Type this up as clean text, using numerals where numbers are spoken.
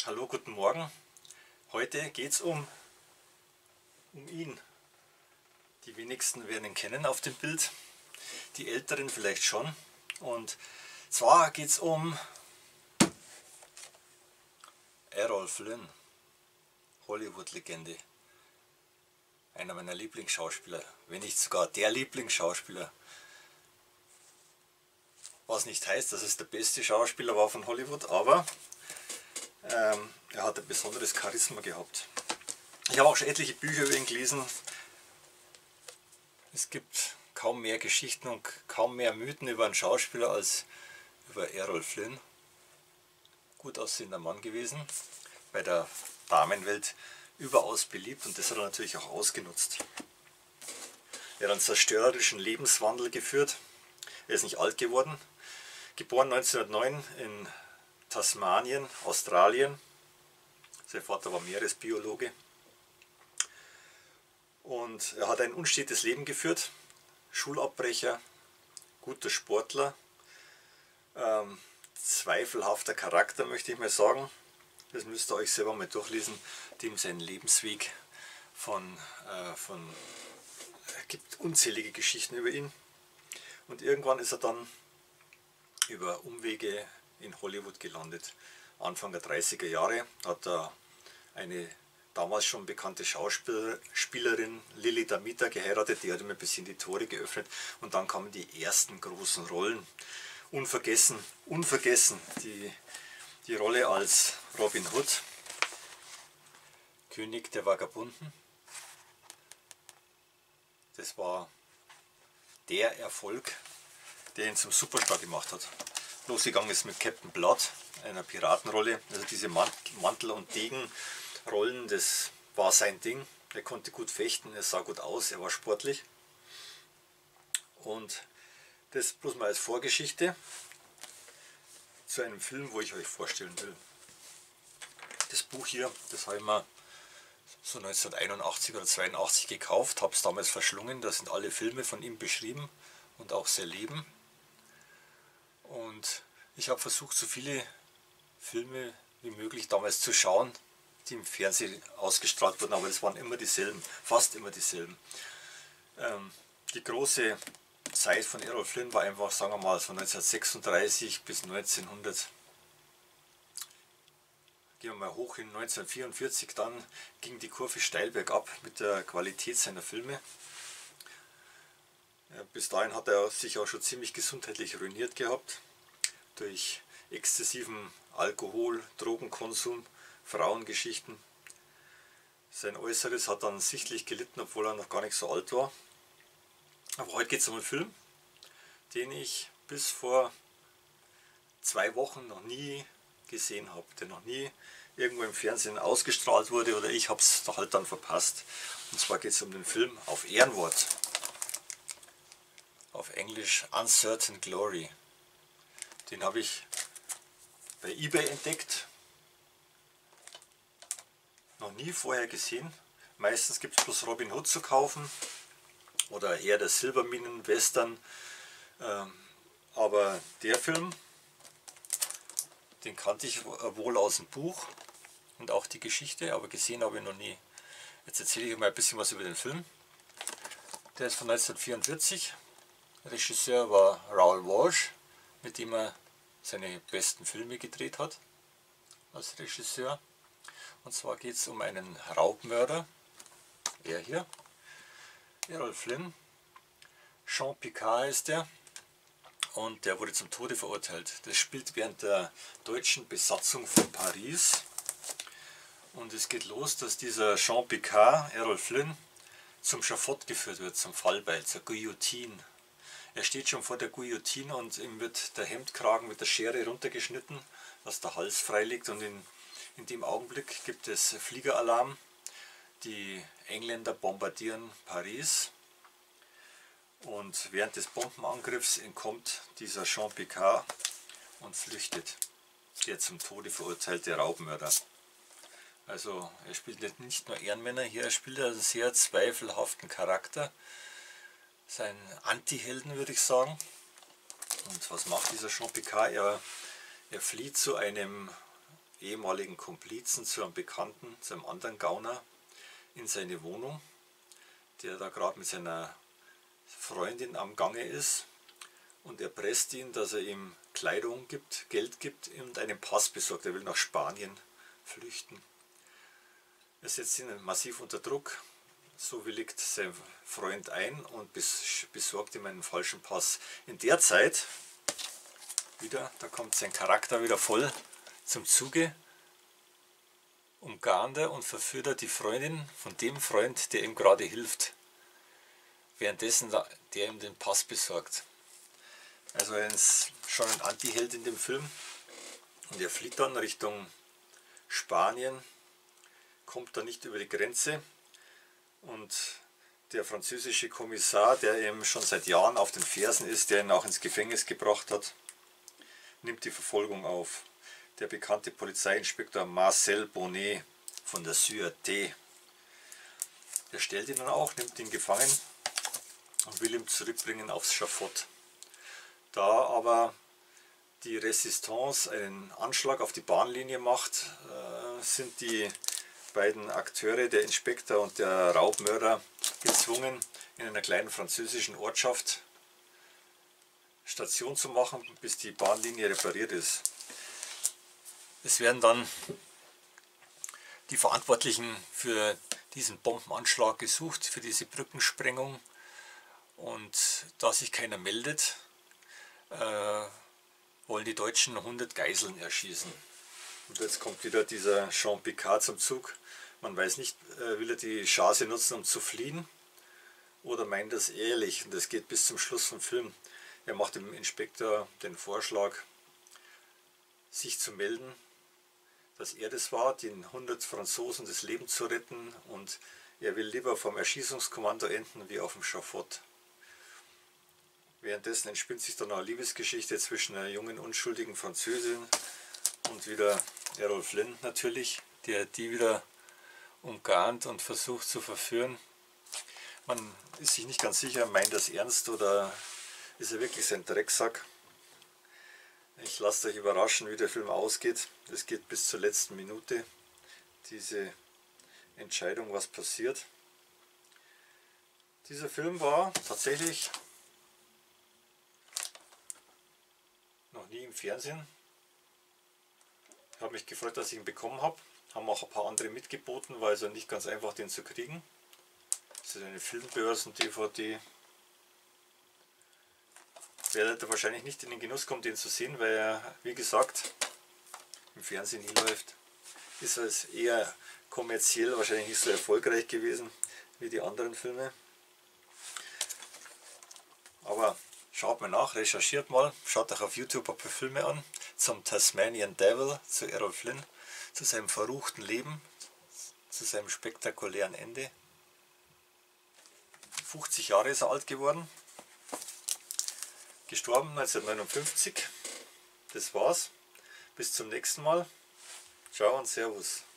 Hallo, guten Morgen. Heute geht es um ihn. Die wenigsten werden ihn kennen auf dem Bild, die Älteren vielleicht schon. Und zwar geht es um Errol Flynn, Hollywood-Legende. Einer meiner Lieblingsschauspieler, wenn nicht sogar der Lieblingsschauspieler. Was nicht heißt, dass es der beste Schauspieler war von Hollywood, aber er hat ein besonderes Charisma gehabt. Ich habe auch schon etliche Bücher über ihn gelesen. Es gibt kaum mehr Geschichten und kaum mehr Mythen über einen Schauspieler als über Errol Flynn. Gut aussehender Mann gewesen, bei der Damenwelt überaus beliebt, und das hat er natürlich auch ausgenutzt. Er hat einen zerstörerischen Lebenswandel geführt. Er ist nicht alt geworden. Geboren 1909 in Tasmanien, Australien. Sein Vater war Meeresbiologe. Und er hat ein unstetes Leben geführt. Schulabbrecher, guter Sportler, zweifelhafter Charakter, möchte ich mal sagen. Das müsst ihr euch selber mal durchlesen. Dem sein Lebensweg es gibt unzählige Geschichten über ihn. Und irgendwann ist er dann über Umwege in Hollywood gelandet. Anfang der 30er Jahre hat er eine damals schon bekannte Schauspielerin, Lili Damita, geheiratet. Die hat ihm ein bisschen die Tore geöffnet, und dann kamen die ersten großen Rollen. Unvergessen die Rolle als Robin Hood, König der Vagabunden. Das war der Erfolg, der ihn zum Superstar gemacht hat. Losgegangen ist mit Captain Blood, einer Piratenrolle. Also diese Mantel- und Degenrollen, das war sein Ding. Er konnte gut fechten, er sah gut aus, er war sportlich. Und das bloß mal als Vorgeschichte zu einem Film, wo ich euch vorstellen will. Das Buch hier, das habe ich mir so 1981 oder 82 gekauft, habe es damals verschlungen. Da sind alle Filme von ihm beschrieben und auch sein Leben. Und ich habe versucht, so viele Filme wie möglich damals zu schauen, die im Fernsehen ausgestrahlt wurden, aber es waren immer dieselben, fast immer dieselben. Die große Zeit von Errol Flynn war einfach, sagen wir mal, von 1936 bis 1900. Gehen wir mal hoch in 1944, dann ging die Kurve steil bergab mit der Qualität seiner Filme. Ja, bis dahin hat er sich auch schon ziemlich gesundheitlich ruiniert gehabt, durch exzessiven Alkohol, Drogenkonsum, Frauengeschichten. Sein Äußeres hat dann sichtlich gelitten, obwohl er noch gar nicht so alt war. Aber heute geht es um einen Film, den ich bis vor 2 Wochen noch nie gesehen habe, der noch nie irgendwo im Fernsehen ausgestrahlt wurde, oder ich habe es halt dann verpasst. Und zwar geht es um den Film Auf Ehrenwort, auf Englisch Uncertain Glory. Den habe ich bei eBay entdeckt, noch nie vorher gesehen. Meistens gibt es bloß Robin Hood zu kaufen oder eher der Silberminen-Western, aber der Film, den kannte ich wohl aus dem Buch und auch die Geschichte, aber gesehen habe ich noch nie. Jetzt erzähle ich mal ein bisschen was über den Film. Der ist von 1944. Regisseur war Raoul Walsh, mit dem er seine besten Filme gedreht hat als Regisseur. Und zwar geht es um einen Raubmörder, er hier, Errol Flynn. Jean Picard heißt er. Und der wurde zum Tode verurteilt. Das spielt während der deutschen Besatzung von Paris. Und es geht los, dass dieser Jean Picard, Errol Flynn, zum Schafott geführt wird, zum Fallbeil, zur Guillotine. Er steht schon vor der Guillotine und ihm wird der Hemdkragen mit der Schere runtergeschnitten, dass der Hals frei liegt. Und in dem Augenblick gibt es Fliegeralarm. Die Engländer bombardieren Paris. Und während des Bombenangriffs entkommt dieser Jean Picard und flüchtet, der zum Tode verurteilte Raubmörder. Also er spielt nicht nur Ehrenmänner hier, er spielt einen sehr zweifelhaften Charakter, seinen Anti-Helden, würde ich sagen. Und was macht dieser Jean Picard? Er flieht zu einem ehemaligen Komplizen, zu einem Bekannten, zu einem anderen Gauner, in seine Wohnung, der da gerade mit seiner Freundin am Gange ist, und erpresst ihn, dass er ihm Kleidung gibt, Geld gibt und einen Pass besorgt. Er will nach Spanien flüchten. Er setzt ihn massiv unter Druck. So willigt sein Freund ein und besorgt ihm einen falschen Pass. In der Zeit, da kommt sein Charakter wieder voll zum Zuge, umgarnt er und verführt er die Freundin von dem Freund, der ihm gerade hilft. Währenddessen der ihm den Pass besorgt. Also er ist schon ein Antiheld in dem Film. Und er flieht dann Richtung Spanien, kommt dann nicht über die Grenze. Und der französische Kommissar, der ihm schon seit Jahren auf den Fersen ist, der ihn auch ins Gefängnis gebracht hat, nimmt die Verfolgung auf. Der bekannte Polizeiinspektor Marcel Bonnet von der Sûreté. Der stellt ihn dann auch, nimmt ihn gefangen und will ihn zurückbringen aufs Schafott. Da aber die Resistance einen Anschlag auf die Bahnlinie macht, sind die beiden Akteure, der Inspektor und der Raubmörder, gezwungen, in einer kleinen französischen Ortschaft Station zu machen, bis die Bahnlinie repariert ist. Es werden dann die Verantwortlichen für diesen Bombenanschlag gesucht, für diese Brückensprengung, und da sich keiner meldet, wollen die Deutschen 100 Geiseln erschießen. Und jetzt kommt wieder dieser Jean Picard zum Zug. Man weiß nicht, will er die Chance nutzen, um zu fliehen, oder meint das ehrlich? Und das geht bis zum Schluss vom Film. Er macht dem Inspektor den Vorschlag, sich zu melden, dass er das war, den 100 Franzosen das Leben zu retten, und er will lieber vom Erschießungskommando enden wie auf dem Schafott. Währenddessen entspinnt sich dann eine Liebesgeschichte zwischen einer jungen, unschuldigen Französin und wieder Errol Flynn natürlich, der die wieder umgarnt und versucht zu verführen. Man ist sich nicht ganz sicher, meint das ernst oder ist er wirklich sein Drecksack? Ich lasse euch überraschen, wie der Film ausgeht. Es geht bis zur letzten Minute, diese Entscheidung, was passiert. Dieser Film war tatsächlich noch nie im Fernsehen. Ich habe mich gefreut, dass ich ihn bekommen habe. Haben auch ein paar andere mitgeboten, weil es ja nicht ganz einfach, den zu kriegen. Das ist eine Filmbörsen-DVD. Werdet ihr wahrscheinlich nicht in den Genuss kommen, den zu sehen, weil er, wie gesagt, im Fernsehen nie läuft. Ist als eher kommerziell wahrscheinlich nicht so erfolgreich gewesen wie die anderen Filme. Aber schaut mal nach, recherchiert mal, schaut euch auf YouTube ein paar Filme an zum Tasmanian Devil, zu Errol Flynn, zu seinem verruchten Leben, zu seinem spektakulären Ende. 50 Jahre ist er alt geworden, gestorben 1959. Das war's. Bis zum nächsten Mal. Ciao und Servus.